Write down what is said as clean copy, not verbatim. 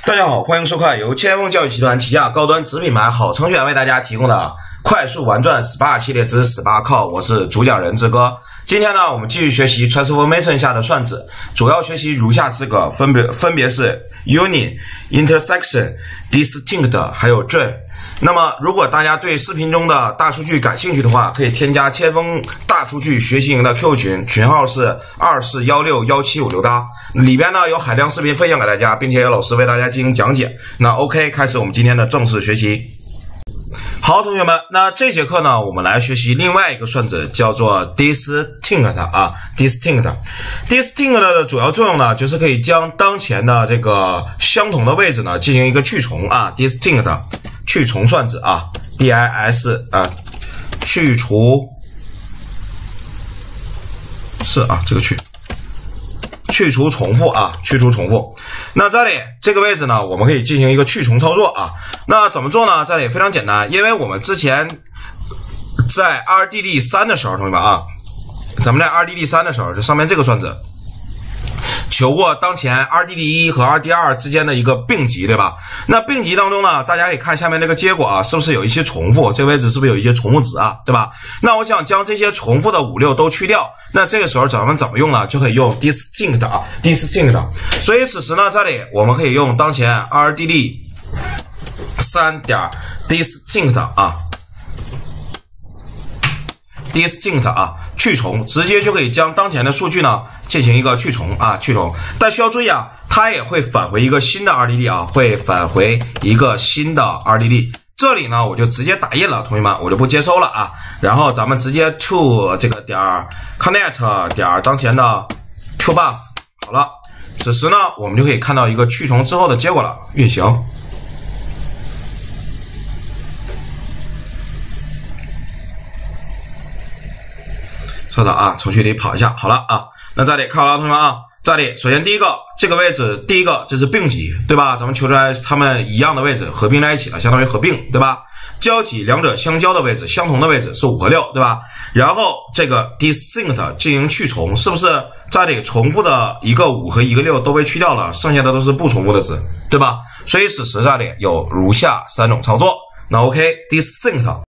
大家好，欢迎收看由千锋教育集团旗下高端子品牌好程序员为大家提供的快速玩转 SPA 系列之 SPA Call， 我是主讲人志哥。今天呢，我们继续学习 Transformation 下的算子，主要学习如下4个，分别是 Union、Intersection、Distinct 还有 Join。那么，如果大家对视频中的大数据感兴趣的话，可以添加千锋大数据学习营的 Q 群，群号是24161756，里边呢有海量视频分享给大家，并且有老师为大家进行讲解。那 OK， 开始我们今天的正式学习。好，同学们，那这节课呢，我们来学习另外一个算子，叫做 Distinct 啊 ，Distinct 的主要作用呢，就是可以将当前的这个相同的位置呢进行一个去重啊 ，Distinct 去重算子啊 ，DIS 啊，去除是啊，这个去除重复啊，去除重复。那这里这个位置呢，我们可以进行一个去重操作啊。那怎么做呢？这里非常简单，因为我们之前在 RDD3 的时候，同学们啊，咱们在 RDD3 的时候，就上面这个算子求过当前 RDD1 和 RDD2 之间的一个并集，对吧？那并集当中呢，大家可以看下面这个结果啊，是不是有一些重复？这个位置是不是有一些重复值啊？对吧？那我想将这些重复的5、6都去掉，那这个时候咱们怎么用呢？就可以用 Distinct 啊 ，Distinct。所以此时呢，这里我们可以用当前 RDD3 点 Distinct 啊 ，Distinct 啊。去重，直接就可以将当前的数据呢进行一个去重啊，去重。但需要注意啊，它也会返回一个新的 RDD 啊，会返回一个新的 RDD。这里呢，我就直接打印了，同学们，我就不接收了啊。然后咱们直接 to 这个点 connect 点当前的 QBuff 好了。此时呢，我们就可以看到一个去重之后的结果了，运行。稍等啊，程序里跑一下，好了啊。那这里看好了，同学们啊，这里首先第一个这个位置，第一个这是并集，对吧？咱们求出来它们一样的位置合并在一起了，相当于合并，对吧？交集两者相交的位置，相同的位置是5和6，对吧？然后这个 Distinct 进行去重，是不是这里重复的一个5和一个6都被去掉了，剩下的都是不重复的值，对吧？所以此时这里有如下3种操作。那 OK， Distinct